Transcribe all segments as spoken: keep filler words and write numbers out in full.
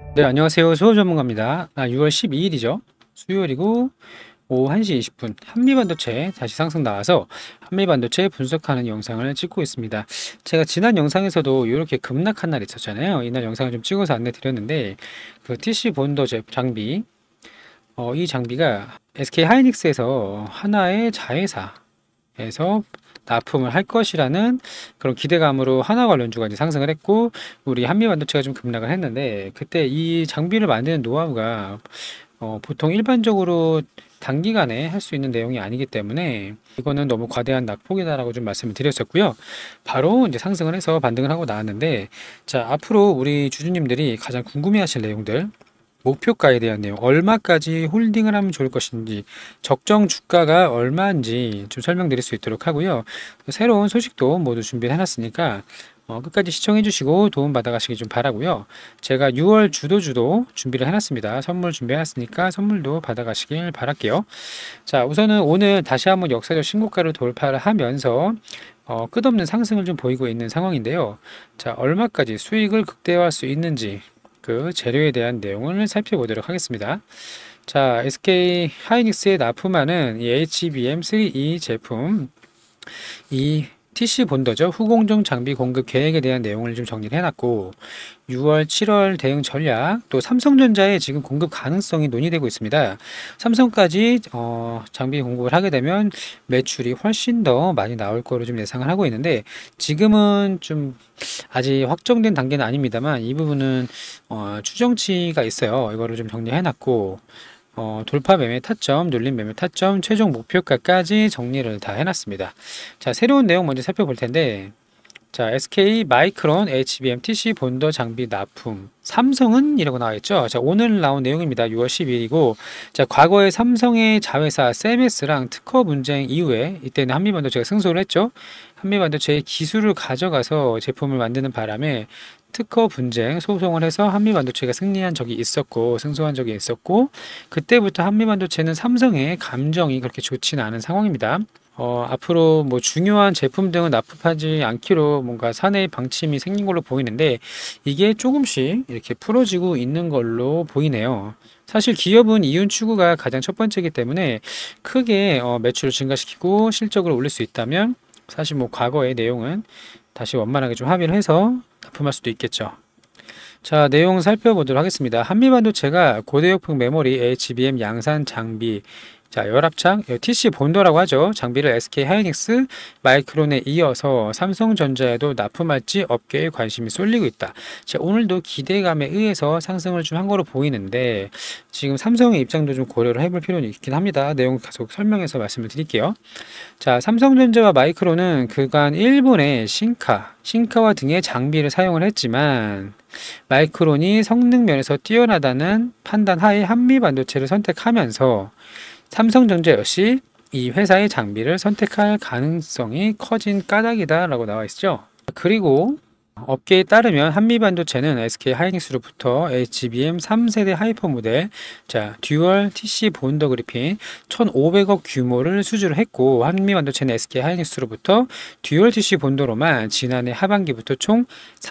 네, 안녕하세요. 수호 전문가입니다. 아, 유월 십이일이죠. 수요일이고 오후 한 시 이십 분 한미반도체 다시 상승 나와서 한미반도체 분석하는 영상을 찍고 있습니다. 제가 지난 영상에서도 이렇게 급락한 날 있었잖아요. 이날 영상을 좀 찍어서 안내 드렸는데 그 티씨 본더 제- 장비 어, 이 장비가 에스케이 하이닉스에서 하나의 자회사에서 납품을 할 것이라는 그런 기대감으로 하나 관련주가 이제 상승을 했고 우리 한미반도체가 좀 급락을 했는데 그때 이 장비를 만드는 노하우가 어, 보통 일반적으로 단기간에 할 수 있는 내용이 아니기 때문에 이거는 너무 과대한 낙폭이다라고 좀 말씀을 드렸었고요. 바로 이제 상승을 해서 반등을 하고 나왔는데 자, 앞으로 우리 주주님들이 가장 궁금해하실 내용들 목표가에 대한 내용, 얼마까지 홀딩을 하면 좋을 것인지, 적정 주가가 얼마인지 좀 설명드릴 수 있도록 하고요. 새로운 소식도 모두 준비를 해놨으니까 어, 끝까지 시청해 주시고 도움 받아가시기 좀 바라고요. 제가 유월 주도주도 준비를 해놨습니다. 선물 준비해놨으니까 선물도 받아가시길 바랄게요. 자, 우선은 오늘 다시 한번 역사적 신고가를 돌파를 하면서 어, 끝없는 상승을 좀 보이고 있는 상황인데요. 자, 얼마까지 수익을 극대화할 수 있는지 그 재료에 대한 내용을 살펴보도록 하겠습니다. 자, 에스케이 하이닉스에 납품하는 이 에이치비엠 쓰리 이 제품, 이 티씨 본더죠. 후공정 장비 공급 계획에 대한 내용을 좀 정리를 해놨고, 유월, 칠월 대응 전략, 또 삼성전자의 지금 공급 가능성이 논의되고 있습니다. 삼성까지 어, 장비 공급을 하게 되면 매출이 훨씬 더 많이 나올 거로 좀 예상을 하고 있는데, 지금은 좀 아직 확정된 단계는 아닙니다만, 이 부분은 어, 추정치가 있어요. 이거를 좀 정리해놨고, 어, 돌파 매매 타점, 눌림 매매 타점, 최종 목표가까지 정리를 다 해놨습니다. 자, 새로운 내용 먼저 살펴볼 텐데, 자, 에스케이 마이크론 에이치비엠 티씨 본더 장비 납품. 삼성은 이라고 나와 있죠. 자, 오늘 나온 내용입니다. 유월 십일이고, 자, 과거에 삼성의 자회사 셈에스랑 특허 분쟁 이후에 이때는 한미반도체가 승소를 했죠. 한미반도체의 기술을 가져가서 제품을 만드는 바람에 특허 분쟁 소송을 해서 한미반도체가 승리한 적이 있었고 승소한 적이 있었고 그때부터 한미반도체는 삼성의 감정이 그렇게 좋지는 않은 상황입니다. 어, 앞으로 뭐 중요한 제품 등은 납품하지 않기로 뭔가 사내 방침이 생긴 걸로 보이는데 이게 조금씩 이렇게 풀어지고 있는 걸로 보이네요. 사실 기업은 이윤 추구가 가장 첫 번째이기 때문에 크게 어, 매출을 증가시키고 실적을 올릴 수 있다면 사실 뭐 과거의 내용은 다시 원만하게 좀 합의를 해서 납품할 수도 있겠죠. 자, 내용 살펴보도록 하겠습니다. 한미반도체가 고대역풍 메모리 에이치비엠 양산 장비, 자, 열합창, 티씨 본더라고 하죠. 장비를 에스케이 하이닉스, 마이크론에 이어서 삼성전자에도 납품할지 업계에 관심이 쏠리고 있다. 자, 오늘도 기대감에 의해서 상승을 좀 한 거로 보이는데 지금 삼성의 입장도 좀 고려를 해볼 필요는 있긴 합니다. 내용 계속 설명해서 말씀을 드릴게요. 자, 삼성전자와 마이크론은 그간 일본의 신카, 신카와 등의 장비를 사용을 했지만 마이크론이 성능 면에서 뛰어나다는 판단 하에 한미 반도체를 선택하면서 삼성전자 역시 이 회사의 장비를 선택할 가능성이 커진 까닭이다라고 나와 있죠. 그리고 업계에 따르면 한미반도체는 에스케이 하이닉스로부터 에이치비엠 삼 세대 하이퍼 모델, 자, 듀얼 티씨 본더 그래핀 천오백억 규모를 수주를 했고, 한미반도체는 에스케이 하이닉스로부터 듀얼 티씨 본더로만 지난해 하반기부터 총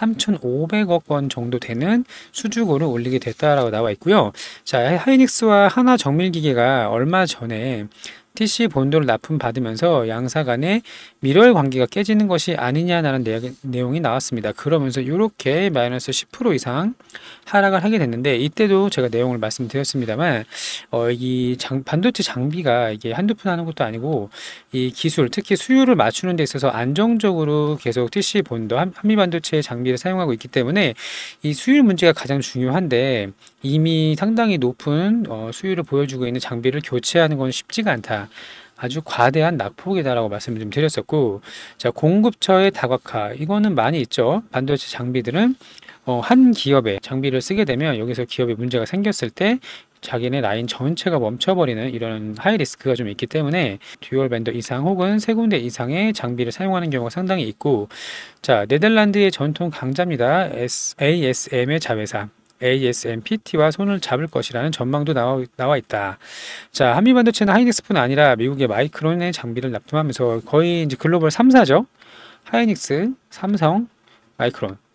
삼천오백억 원 정도 되는 수주고를 올리게 됐다라고 나와 있고요. 자, 하이닉스와 하나 정밀기계가 얼마 전에 티씨 본도를 납품받으면서 양사 간의 밀월 관계가 깨지는 것이 아니냐라는 내용이 나왔습니다. 그러면서 이렇게 마이너스 십 퍼센트 이상 하락을 하게 됐는데 이때도 제가 내용을 말씀드렸습니다만 어, 이 장, 반도체 장비가 이게 한두 푼 하는 것도 아니고 이 기술 특히 수요를 맞추는 데 있어서 안정적으로 계속 티씨 본도 한미 반도체 장비를 사용하고 있기 때문에 이 수율 문제가 가장 중요한데 이미 상당히 높은 어, 수율을 보여주고 있는 장비를 교체하는 건 쉽지가 않다. 아주 과대한 낙폭이다라고 말씀을 좀 드렸었고, 자, 공급처의 다각화 이거는 많이 있죠. 반도체 장비들은 어, 한 기업의 장비를 쓰게 되면 여기서 기업에 문제가 생겼을 때 자기네 라인 전체가 멈춰버리는 이런 하이 리스크가 좀 있기 때문에 듀얼 벤더 이상 혹은 세 군데 이상의 장비를 사용하는 경우가 상당히 있고, 자, 네덜란드의 전통 강자입니다. 에이에스엠의 자회사. 에이에스엠피티와 손을 잡을 것이라는 전망도 나와, 나와 있다. 자, 한미반도체는 하이닉스뿐 아니라 미국의 마이크론의 장비를 납품하면서 거의 이제 글로벌 삼 사죠. 하이닉스, 삼성, 마이크론.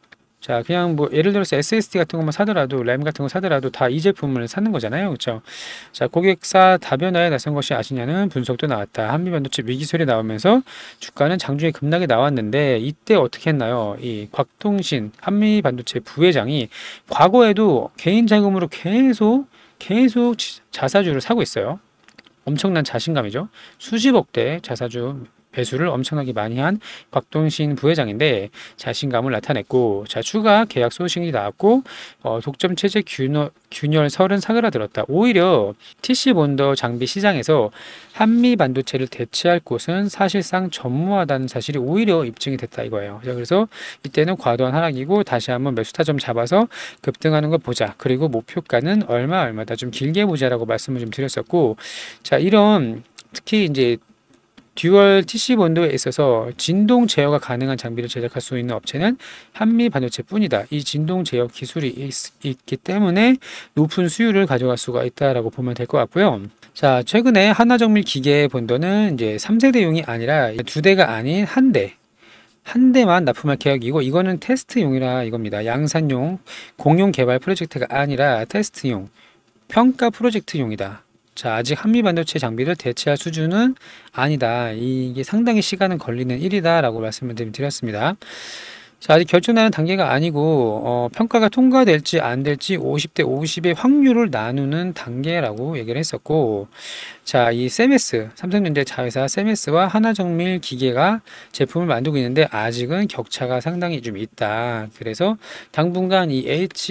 자, 그냥 뭐 예를 들어서 에스에스디 같은 것만 사더라도 램 같은 거 사더라도 다 이 제품을 사는 거잖아요. 그렇죠? 자, 고객사 다변화에 나선 것이 아시냐는 분석도 나왔다. 한미반도체 위기 소리 나오면서 주가는 장중에 급락이 나왔는데 이때 어떻게 했나요? 이 곽통신 한미반도체 부회장이 과거에도 개인 자금으로 계속 계속 자사주를 사고 있어요. 엄청난 자신감이죠. 수십억대 자사주 배수를 엄청나게 많이 한 곽동신 부회장인데 자신감을 나타냈고, 자, 추가 계약 소식이 나왔고, 어, 독점 체제 균열, 균열설은 사그라들었다. 오히려 티씨 본더 장비 시장에서 한미 반도체를 대체할 곳은 사실상 전무하다는 사실이 오히려 입증이 됐다 이거예요. 그래서 이때는 과도한 하락이고 다시 한번 매수 타점 잡아서 급등하는 걸 보자. 그리고 목표가는 얼마 얼마다 좀 길게 보자라고 말씀을 좀 드렸었고, 자, 이런 특히 이제 듀얼 티씨 본도에 있어서 진동 제어가 가능한 장비를 제작할 수 있는 업체는 한미 반도체뿐이다. 이 진동 제어 기술이 있, 있기 때문에 높은 수율을 가져갈 수가 있다라고 보면 될 것 같고요. 자, 최근에 하나정밀 기계 본도는 이제 삼 세대용이 아니라 두 대가 아닌 한 대. 한 대만 납품할 계획이고, 이거는 테스트용이라 이겁니다. 양산용 공용 개발 프로젝트가 아니라 테스트용 평가 프로젝트용이다. 자, 아직 한미 반도체 장비를 대체할 수준은 아니다. 이게 상당히 시간은 걸리는 일이다 라고 말씀을 드렸습니다. 자, 아직 결정나는 단계가 아니고 어, 평가가 통과될지 안 될지 오십 대 오십의 확률을 나누는 단계라고 얘기를 했었고, 자, 이 셈에스, 삼성전자 자회사 셈에스와 하나정밀 기계가 제품을 만들고 있는데 아직은 격차가 상당히 좀 있다. 그래서 당분간 이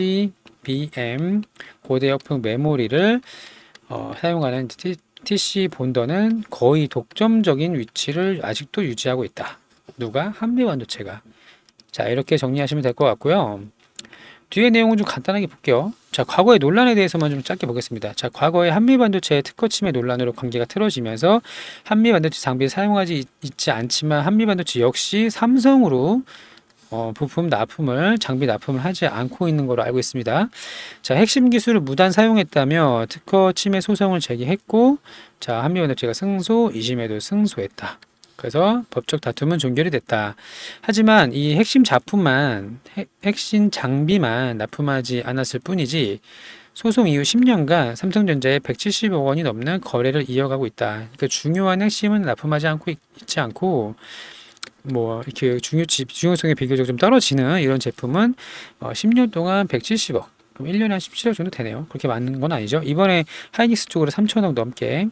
에이치비엠 고대역풍 메모리를 어, 사용하는 티씨 본더는 거의 독점적인 위치를 아직도 유지하고 있다. 누가? 한미반도체가. 자, 이렇게 정리하시면 될 것 같고요. 뒤에 내용은 좀 간단하게 볼게요. 자, 과거의 논란에 대해서만 좀 짧게 보겠습니다. 자, 과거에 한미반도체 특허 침해 논란으로 관계가 틀어지면서 한미반도체 장비를 사용하지 있, 있지 않지만 한미반도체 역시 삼성으로 어, 부품 납품을, 장비 납품을 하지 않고 있는 걸로 알고 있습니다. 자, 핵심 기술을 무단 사용했다며 특허 침해 소송을 제기했고, 자, 한미반도체가 승소, 이심에도 승소했다. 그래서 법적 다툼은 종결이 됐다. 하지만 이 핵심 작품만, 핵, 핵심 장비만 납품하지 않았을 뿐이지, 소송 이후 십 년간 삼성전자에 백칠십억 원이 넘는 거래를 이어가고 있다. 그러니까 중요한 핵심은 납품하지 않고 있, 있지 않고, 뭐 이렇게 중요치 중요성이 비교적 좀 떨어지는 이런 제품은 어, 십 년 동안 백칠십억, 그럼 일 년에 한 십칠억 정도 되네요. 그렇게 많은 건 아니죠. 이번에 하이닉스 쪽으로 삼천억 넘게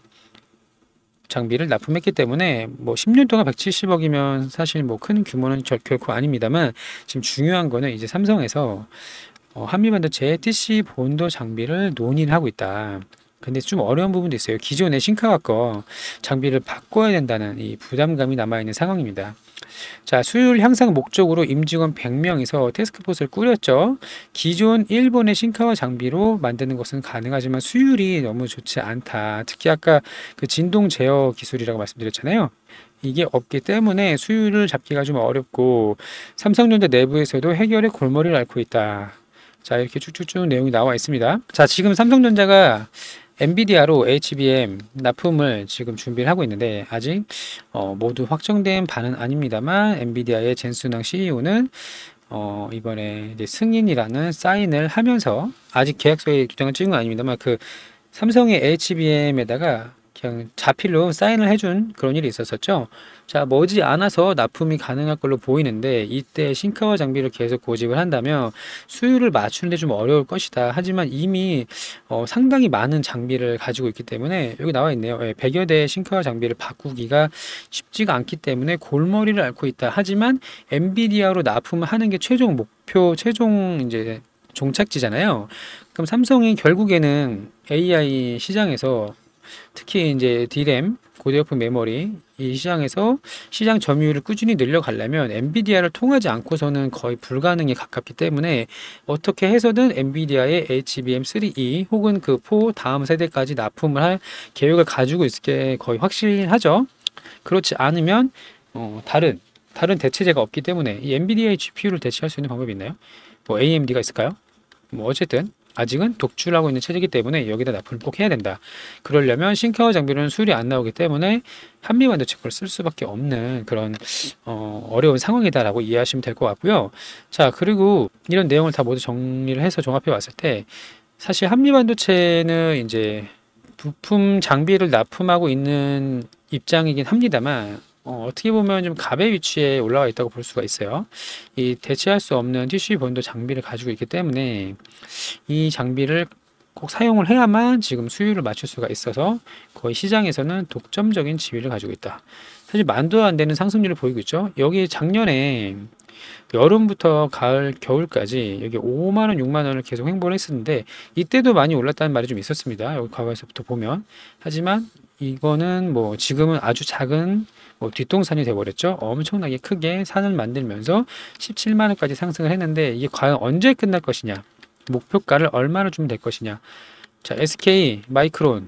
장비를 납품했기 때문에 뭐 십 년 동안 백칠십억이면 사실 뭐 큰 규모는 절, 결코 아닙니다만, 지금 중요한 거는 이제 삼성에서 어, 한미반도체 티씨 본도 장비를 논의를 하고 있다. 근데 좀 어려운 부분도 있어요. 기존의 신카가 거 장비를 바꿔야 된다는 이 부담감이 남아있는 상황입니다. 자, 수율 향상 목적으로 임직원 백 명이서 태스크포스를 꾸렸죠. 기존 일본의 신카와 장비로 만드는 것은 가능하지만 수율이 너무 좋지 않다. 특히 아까 그 진동 제어 기술이라고 말씀드렸잖아요. 이게 없기 때문에 수율을 잡기가 좀 어렵고 삼성전자 내부에서도 해결의 골머리를 앓고 있다. 자, 이렇게 쭉쭉쭉 내용이 나와 있습니다. 자, 지금 삼성전자가 엔비디아로 에이치비엠 납품을 지금 준비를 하고 있는데 아직 어, 모두 확정된 바는 아닙니다만, 엔비디아의 젠순왕 씨이오는 어, 이번에 이제 승인이라는 사인을 하면서, 아직 계약서에 도장을 찍은 건 아닙니다만 그 삼성의 에이치비엠에다가 그냥 자필로 사인을 해준 그런 일이 있었었죠. 자, 머지 않아서 납품이 가능할 걸로 보이는데, 이때 신카와 장비를 계속 고집을 한다면 수율을 맞추는데 좀 어려울 것이다. 하지만 이미 어, 상당히 많은 장비를 가지고 있기 때문에, 여기 나와 있네요. 예, 백여 대의 신카와 장비를 바꾸기가 쉽지가 않기 때문에 골머리를 앓고 있다. 하지만 엔비디아로 납품을 하는 게 최종 목표, 최종 이제 종착지잖아요. 그럼 삼성이 결국에는 에이아이 시장에서, 특히 이제 디램, 고대역풍 메모리 이 시장에서 시장 점유율을 꾸준히 늘려가려면 엔비디아를 통하지 않고서는 거의 불가능에 가깝기 때문에 어떻게 해서든 엔비디아의 에이치비엠 쓰리 이 혹은 그 사 다음 세대까지 납품을 할 계획을 가지고 있을 게 거의 확실하죠. 그렇지 않으면 어, 다른 다른 대체제가 없기 때문에 이 엔비디아의 지피유를 대체할 수 있는 방법이 있나요? 뭐 에이엠디가 있을까요? 뭐 어쨌든 아직은 독주를 하고 있는 체제이기 때문에 여기다 납품을 꼭 해야 된다. 그러려면 신카와 장비로는 수율이 안 나오기 때문에 한미 반도체 걸 쓸 수밖에 없는 그런 어, 어려운 상황이다라고 이해하시면 될 것 같고요. 자, 그리고 이런 내용을 다 모두 정리를 해서 종합해 봤을 때 사실 한미 반도체는 이제 부품 장비를 납품하고 있는 입장이긴 합니다만 어, 어떻게 보면 좀 갑의 위치에 올라와 있다고 볼 수가 있어요. 이 대체할 수 없는 티슈 본드 장비를 가지고 있기 때문에 이 장비를 꼭 사용을 해야만 지금 수율을 맞출 수가 있어서 거의 시장에서는 독점적인 지위를 가지고 있다. 사실 만도 안 되는 상승률을 보이고 있죠. 여기 작년에 여름부터 가을, 겨울까지 여기 오만 원, 육만 원을 계속 횡보를 했었는데 이때도 많이 올랐다는 말이 좀 있었습니다. 여기 과거에서부터 보면. 하지만 이거는 뭐 지금은 아주 작은 뭐 뒷동산이 돼버렸죠. 엄청나게 크게 산을 만들면서 십칠만 원까지 상승을 했는데 이게 과연 언제 끝날 것이냐, 목표가를 얼마나 주면 될 것이냐. 자, 에스케이, 마이크론,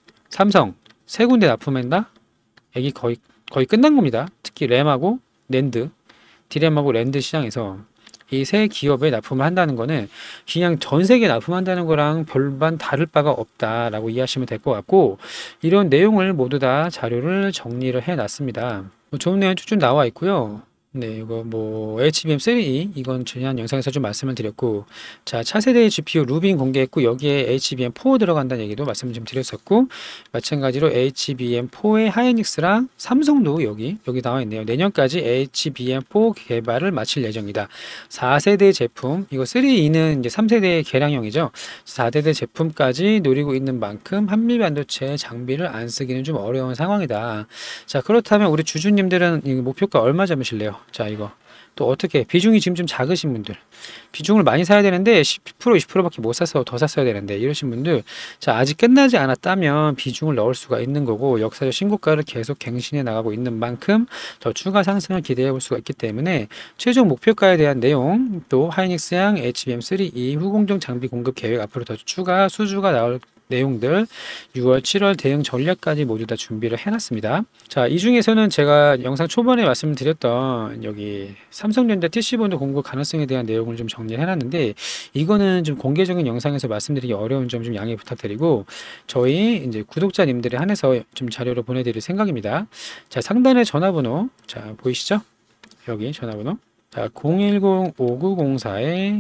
삼성 세 군데 납품한다. 여기 거의 거의 끝난 겁니다. 특히 램하고 낸드, 디램하고 랜드 시장에서 이 세 기업에 납품을 한다는 거는 그냥 전 세계 납품한다는 거랑 별반 다를 바가 없다라고 이해하시면 될 것 같고, 이런 내용을 모두 다 자료를 정리를 해 놨습니다. 뭐 좋은 내용 쭉 나와 있고요. 네, 이거 뭐 에이치비엠 쓰리 이건 지난 영상에서 좀 말씀을 드렸고, 자, 차세대 지피유 루빈 공개했고 여기에 에이치비엠 사 들어간다는 얘기도 말씀 좀 드렸었고, 마찬가지로 에이치비엠 사의 하이닉스랑 삼성도 여기 여기 나와 있네요. 내년까지 에이치비엠 사 개발을 마칠 예정이다. 사 세대 제품, 이거 쓰리이는 이제 삼 세대 개량형이죠. 사 세대 제품까지 노리고 있는 만큼 한미 반도체 장비를 안 쓰기는 좀 어려운 상황이다. 자, 그렇다면 우리 주주님들은 이 목표가 얼마 잡으실래요? 자, 이거 또 어떻게, 비중이 지금 좀 작으신 분들, 비중을 많이 사야 되는데 십 퍼센트 이십 퍼센트밖에 못 사서 더 샀어야 되는데 이러신 분들, 자, 아직 끝나지 않았다면 비중을 넣을 수가 있는 거고, 역사적 신고가를 계속 갱신해 나가고 있는 만큼 더 추가 상승을 기대해 볼 수가 있기 때문에 최종 목표가에 대한 내용, 또 하이닉스양 에이치비엠 쓰리 후공정 장비 공급 계획, 앞으로 더 추가 수주가 나올 내용들, 유월, 칠월 대응 전략까지 모두 다 준비를 해놨습니다. 자, 이 중에서는 제가 영상 초반에 말씀드렸던 여기 삼성전자 티씨본드 공급 가능성에 대한 내용을 좀 정리를 해놨는데, 이거는 좀 공개적인 영상에서 말씀드리기 어려운 점 좀 양해 부탁드리고 저희 이제 구독자님들에 한해서 좀 자료를 보내드릴 생각입니다. 자, 상단에 전화번호, 자, 보이시죠? 여기 전화번호, 자, 공일공 오구공사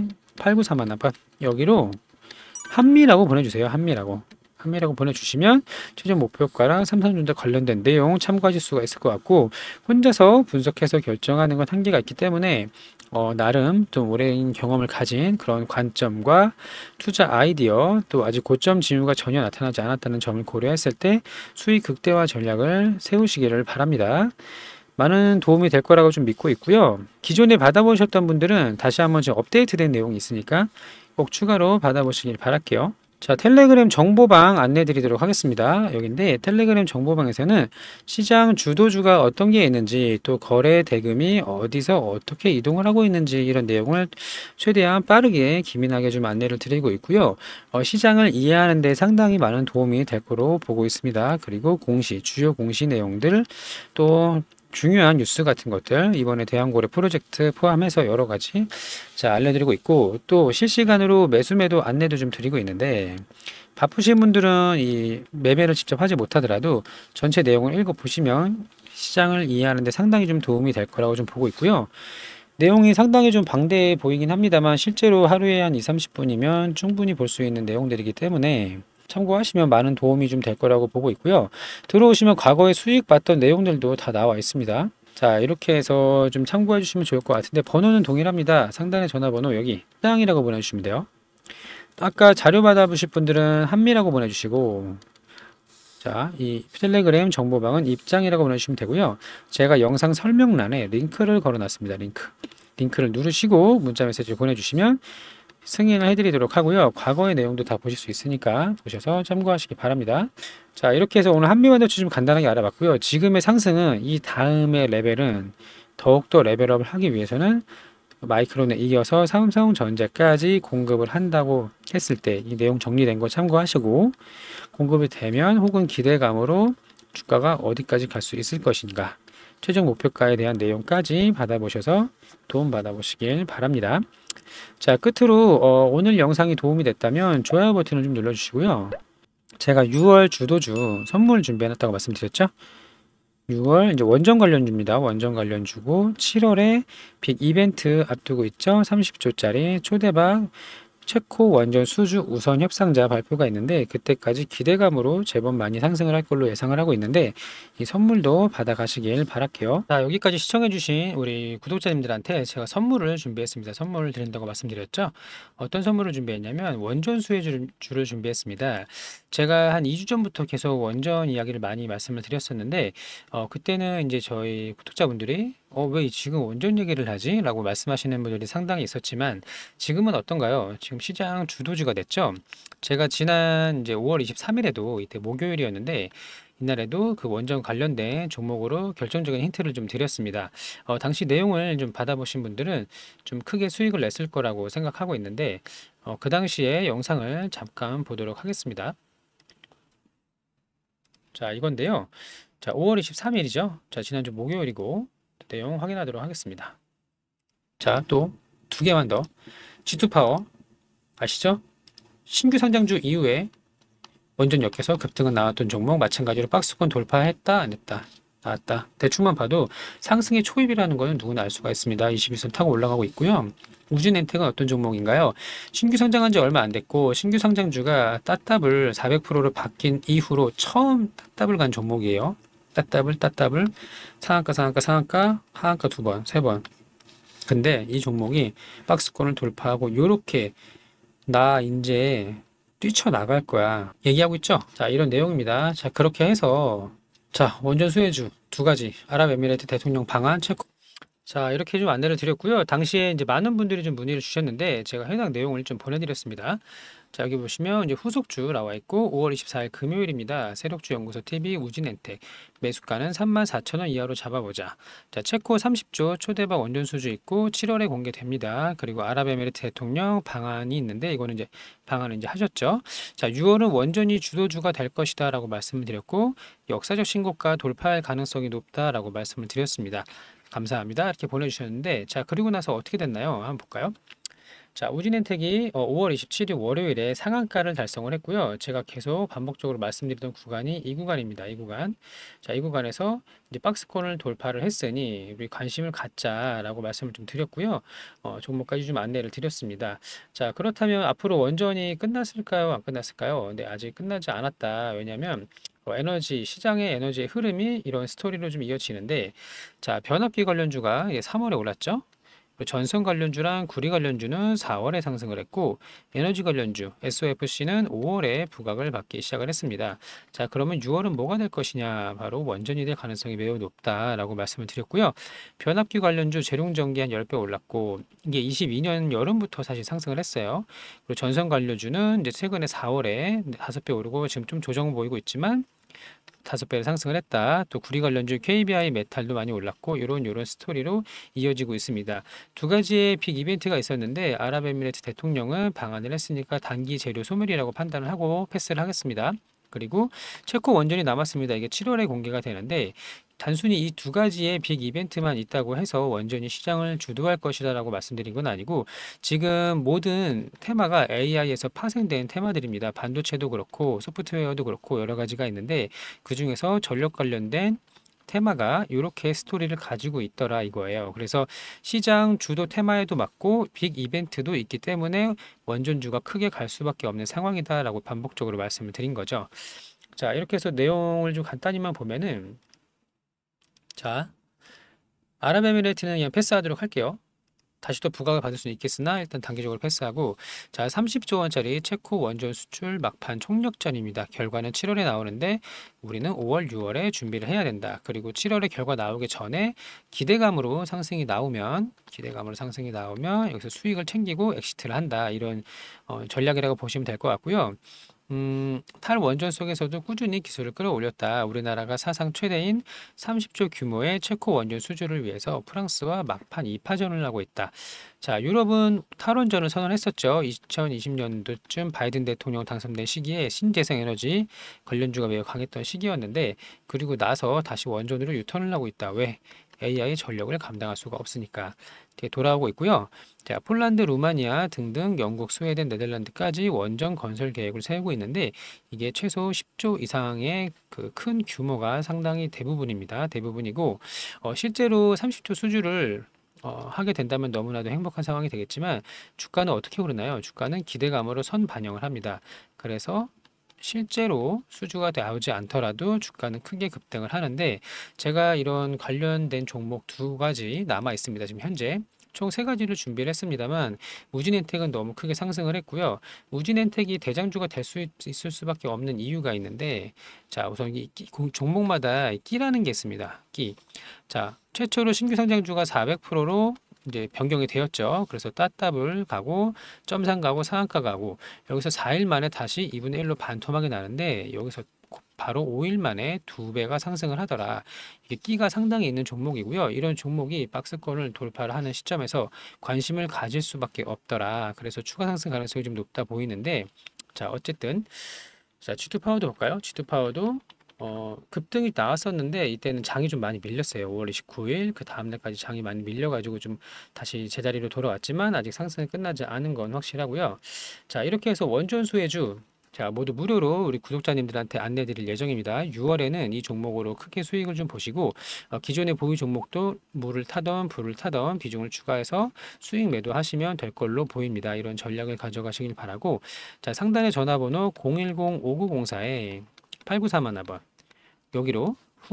팔구사만 번, 여기로 한미라고 보내주세요. 한미라고. 한미라고 보내주시면 최종 목표가랑 삼성전자 관련된 내용 참고하실 수가 있을 것 같고, 혼자서 분석해서 결정하는 건 한계가 있기 때문에 어, 나름 좀 오랜 경험을 가진 그런 관점과 투자 아이디어, 또 아직 고점 징후가 전혀 나타나지 않았다는 점을 고려했을 때 수익 극대화 전략을 세우시기를 바랍니다. 많은 도움이 될 거라고 좀 믿고 있고요. 기존에 받아보셨던 분들은 다시 한번 좀 업데이트된 내용이 있으니까 꼭 추가로 받아보시길 바랄게요. 자, 텔레그램 정보방 안내 드리도록 하겠습니다. 여기인데, 텔레그램 정보방에서는 시장 주도주가 어떤 게 있는지, 또 거래 대금이 어디서 어떻게 이동을 하고 있는지, 이런 내용을 최대한 빠르게 기민하게 좀 안내를 드리고 있고요. 어, 시장을 이해하는 데 상당히 많은 도움이 될 거로 보고 있습니다. 그리고 공시, 주요 공시 내용들, 또 중요한 뉴스 같은 것들, 이번에 대한고래 프로젝트 포함해서 여러 가지 자 알려드리고 있고, 또 실시간으로 매수매도 안내도 좀 드리고 있는데, 바쁘신 분들은 이 매매를 직접 하지 못하더라도 전체 내용을 읽어보시면 시장을 이해하는 데 상당히 좀 도움이 될 거라고 좀 보고 있고요. 내용이 상당히 좀 방대해 보이긴 합니다만 실제로 하루에 한 이삼십 분이면 충분히 볼 수 있는 내용들이기 때문에 참고하시면 많은 도움이 좀 될 거라고 보고 있고요. 들어오시면 과거에 수익 봤던 내용들도 다 나와 있습니다. 자, 이렇게 해서 좀 참고해 주시면 좋을 것 같은데, 번호는 동일합니다. 상단에 전화번호 여기 시장이라고 보내주시면 돼요. 아까 자료 받아보실 분들은 한미라고 보내주시고, 자, 이 텔레그램 정보방은 입장이라고 보내주시면 되고요. 제가 영상 설명란에 링크를 걸어놨습니다. 링크 링크를 누르시고 문자 메시지 보내주시면 승인을 해드리도록 하고요. 과거의 내용도 다 보실 수 있으니까 보셔서 참고하시기 바랍니다. 자, 이렇게 해서 오늘 한미반도체 좀 간단하게 알아봤고요. 지금의 상승은 이 다음의 레벨은 더욱더 레벨업을 하기 위해서는 마이크론에 이어서 삼성전자까지 공급을 한다고 했을 때 이 내용 정리된 거 참고하시고, 공급이 되면 혹은 기대감으로 주가가 어디까지 갈 수 있을 것인가, 최종 목표가에 대한 내용까지 받아보셔서 도움 받아보시길 바랍니다. 자, 끝으로 어, 오늘 영상이 도움이 됐다면 좋아요 버튼을 좀 눌러주시고요. 제가 유월 주도주 선물 준비해놨다고 말씀드렸죠. 유월 이제 원전 관련주입니다. 원전 관련주고 칠월에 빅 이벤트 앞두고 있죠. 삼십 조짜리 초대박 체코 원전 수주 우선 협상자 발표가 있는데 그때까지 기대감으로 제법 많이 상승을 할 걸로 예상을 하고 있는데 이 선물도 받아가시길 바랄게요. 자, 여기까지 시청해주신 우리 구독자님들한테 제가 선물을 준비했습니다. 선물을 드린다고 말씀드렸죠. 어떤 선물을 준비했냐면 원전 수혜주를 준비했습니다. 제가 한 이 주 전부터 계속 원전 이야기를 많이 말씀을 드렸었는데 어, 그때는 이제 저희 구독자분들이 어, 왜 지금 원전 얘기를 하지? 라고 말씀하시는 분들이 상당히 있었지만 지금은 어떤가요? 지금 시장 주도주가 됐죠. 제가 지난 이제 오월 이십삼일에도 이때 목요일이었는데 이날에도 그 원전 관련된 종목으로 결정적인 힌트를 좀 드렸습니다. 어, 당시 내용을 좀 받아보신 분들은 좀 크게 수익을 냈을 거라고 생각하고 있는데 어, 그 당시에 영상을 잠깐 보도록 하겠습니다. 자, 이건데요. 자, 오월 이십삼일이죠. 자, 지난주 목요일이고 내용 확인하도록 하겠습니다. 자, 또 두 개만 더. 지투파워 아시죠? 신규 상장주 이후에 원전 역에서 급등은 나왔던 종목 마찬가지로 박스권 돌파했다 안 했다 나왔다. 대충만 봐도 상승의 초입이라는 것은 누구나 알 수가 있습니다. 이십일 선 타고 올라가고 있고요. 우진엔텍은 어떤 종목인가요? 신규 상장한 지 얼마 안 됐고 신규 상장주가 따따블 사백 퍼센트로 바뀐 이후로 처음 따따블 간 종목이에요. 따따블 따따블 상한가 상한가 상한가 하한가 두 번, 세 번. 근데 이 종목이 박스권을 돌파하고 요렇게 나 이제 뛰쳐나갈 거야 얘기하고 있죠. 자, 이런 내용입니다. 자, 그렇게 해서 자, 원전 수혜주 두 가지 아랍에미레이트 대통령 방한 체코. 자, 이렇게 좀 안내를 드렸고요. 당시에 이제 많은 분들이 좀 문의를 주셨는데 제가 해당 내용을 좀 보내드렸습니다. 자, 여기 보시면 이제 후속주 나와 있고 오월 이십사일 금요일입니다. 세력주 연구소 티비 우진엔텍 매수가는 삼만 사천 원 이하로 잡아보자. 자, 체코 삼십조 초대박 원전 수주 있고 칠월에 공개됩니다. 그리고 아랍에미리트 대통령 방안이 있는데 이거는 이제 방안을 이제 하셨죠. 자, 유월은 원전이 주도주가 될 것이다라고 말씀을 드렸고 역사적 신고가 돌파할 가능성이 높다라고 말씀을 드렸습니다. 감사합니다. 이렇게 보내주셨는데 자, 그리고 나서 어떻게 됐나요? 한번 볼까요? 자, 우진엔텍이 오월 이십칠일 월요일에 상한가를 달성을 했고요. 제가 계속 반복적으로 말씀드리던 구간이 이 구간입니다. 이 구간. 자, 이 구간에서 이제 박스권을 돌파를 했으니 우리 관심을 갖자라고 말씀을 좀 드렸고요. 어, 종목까지 좀 안내를 드렸습니다. 자, 그렇다면 앞으로 원전이 끝났을까요? 안 끝났을까요? 근데 아직 끝나지 않았다. 왜냐하면 어, 에너지 시장의 에너지의 흐름이 이런 스토리로 좀 이어지는데 자, 변압기 관련주가 삼월에 올랐죠. 전선 관련주랑 구리 관련주는 사월에 상승을 했고 에너지 관련주 에스오에프씨는 오월에 부각을 받기 시작을 했습니다. 자, 그러면 유월은 뭐가 될 것이냐? 바로 원전이 될 가능성이 매우 높다라고 말씀을 드렸고요. 변압기 관련주 재룡전기 한 십 배 올랐고 이게 이십이년 여름부터 사실 상승을 했어요. 그리고 전선 관련주는 이제 최근에 사월에 다섯 배 오르고 지금 좀 조정 보이고 있지만 다섯 배를 상승을 했다. 또 구리 관련주 케이비아이 메탈도 많이 올랐고 이런 이런 스토리로 이어지고 있습니다. 두 가지의 빅 이벤트가 있었는데 아랍에미레이트 대통령은 방한을 했으니까 단기 재료 소멸이라고 판단을 하고 패스를 하겠습니다. 그리고 체코 원전이 남았습니다. 이게 칠월에 공개가 되는데 단순히 이 두 가지의 빅 이벤트만 있다고 해서 원전이 시장을 주도할 것이다 라고 말씀드린 건 아니고 지금 모든 테마가 에이아이에서 파생된 테마들입니다. 반도체도 그렇고 소프트웨어도 그렇고 여러 가지가 있는데 그 중에서 전력 관련된 테마가 이렇게 스토리를 가지고 있더라 이거예요. 그래서 시장 주도 테마에도 맞고 빅 이벤트도 있기 때문에 원전주가 크게 갈 수밖에 없는 상황이다 라고 반복적으로 말씀을 드린 거죠. 자, 이렇게 해서 내용을 좀 간단히만 보면은 자, 아랍에미레이트는 그냥 패스하도록 할게요. 다시 또 부각을 받을 수는 있겠으나 일단 단기적으로 패스하고 자, 삼십조 원짜리 체코 원전 수출 막판 총력전입니다. 결과는 칠월에 나오는데 우리는 오월, 유월에 준비를 해야 된다. 그리고 칠월에 결과 나오기 전에 기대감으로 상승이 나오면 기대감으로 상승이 나오면 여기서 수익을 챙기고 엑시트를 한다. 이런 어, 전략이라고 보시면 될 것 같고요. 음, 탈원전 속에서도 꾸준히 기술을 끌어올렸다. 우리나라가 사상 최대인 삼십 조 규모의 체코 원전 수주를 위해서 프랑스와 막판 이 파전을 하고 있다. 자, 유럽은 탈원전을 선언했었죠. 이천이십 년도쯤 바이든 대통령 당선된 시기에 신재생 에너지 관련주가 매우 강했던 시기였는데, 그리고 나서 다시 원전으로 유턴을 하고 있다. 왜? 에이아이의 전력을 감당할 수가 없으니까. 이렇게 돌아오고 있고요. 자, 폴란드, 루마니아 등등 영국, 스웨덴, 네덜란드까지 원전 건설 계획을 세우고 있는데, 이게 최소 십 조 이상의 그 큰 규모가 상당히 대부분입니다. 대부분이고, 어, 실제로 삼십 조 수주를 어, 하게 된다면 너무나도 행복한 상황이 되겠지만, 주가는 어떻게 오르나요? 주가는 기대감으로 선반영을 합니다. 그래서 실제로 수주가 나오지 않더라도 주가는 크게 급등을 하는데, 제가 이런 관련된 종목 두 가지 남아 있습니다. 지금 현재 총 세 가지를 준비를 했습니다만, 우진엔텍은 너무 크게 상승을 했고요. 우진엔텍이 대장주가 될 수 있을 수밖에 없는 이유가 있는데, 자, 우선 이 끼- 공- 종목마다 이 끼라는 게 있습니다. 끼. 자, 최초로 신규 상장주가 사백 퍼센트로 이제 변경이 되었죠. 그래서 따따블 가고 점상 가고 상한가 가고, 여기서 사 일 만에 다시 이분의 일로 반토막이 나는데, 여기서 바로 오 일 만에 두 배가 상승을 하더라. 이게 끼가 상당히 있는 종목이고요. 이런 종목이 박스권을 돌파를 하는 시점에서 관심을 가질 수밖에 없더라. 그래서 추가 상승 가능성이 좀 높다 보이는데, 자, 어쨌든 자, 지투 파워도 볼까요? 지투 파워도 어, 급등이 나왔었는데, 이때는 장이 좀 많이 밀렸어요. 오월 이십구 일 그 다음 날까지 장이 많이 밀려가지고 좀 다시 제자리로 돌아왔지만, 아직 상승이 끝나지 않은 건 확실하고요. 자, 이렇게 해서 원전 수혜주, 자, 모두 무료로 우리 구독자님들한테 안내 드릴 예정입니다. 유월에는 이 종목으로 크게 수익을 좀 보시고, 어, 기존의 보유 종목도 물을 타던 불을 타던 비중을 추가해서 수익 매도하시면 될 걸로 보입니다. 이런 전략을 가져가시길 바라고, 자, 상단의 전화번호 공일공 오구공사에 팔구삼일 번, 여기로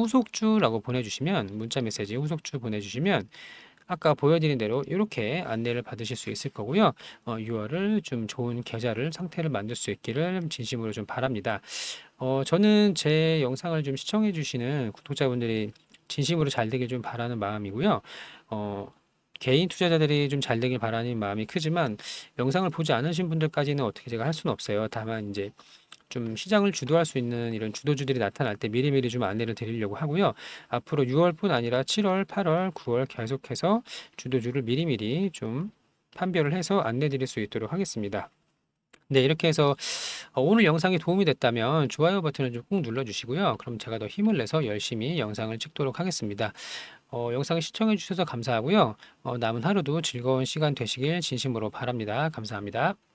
후속주라고 보내주시면, 문자 메시지 후속주 보내주시면 아까 보여드린 대로 이렇게 안내를 받으실 수 있을 거고요. 어, 유월을 좀 좋은 계좌를 상태를 만들 수 있기를 진심으로 좀 바랍니다. 어, 저는 제 영상을 좀 시청해 주시는 구독자분들이 진심으로 잘 되길 좀 바라는 마음이고요. 어, 개인 투자자들이 좀 잘 되길 바라는 마음이 크지만, 영상을 보지 않으신 분들까지는 어떻게 제가 할 수는 없어요. 다만 이제 좀 시장을 주도할 수 있는 이런 주도주들이 나타날 때 미리미리 좀 안내를 드리려고 하고요. 앞으로 유월뿐 아니라 칠월, 팔월, 구월 계속해서 주도주를 미리미리 좀 판별을 해서 안내 드릴 수 있도록 하겠습니다. 네, 이렇게 해서 어, 오늘 영상이 도움이 됐다면 좋아요 버튼을 좀 꾹 눌러주시고요. 그럼 제가 더 힘을 내서 열심히 영상을 찍도록 하겠습니다. 어, 영상 시청해 주셔서 감사하고요. 어, 남은 하루도 즐거운 시간 되시길 진심으로 바랍니다. 감사합니다.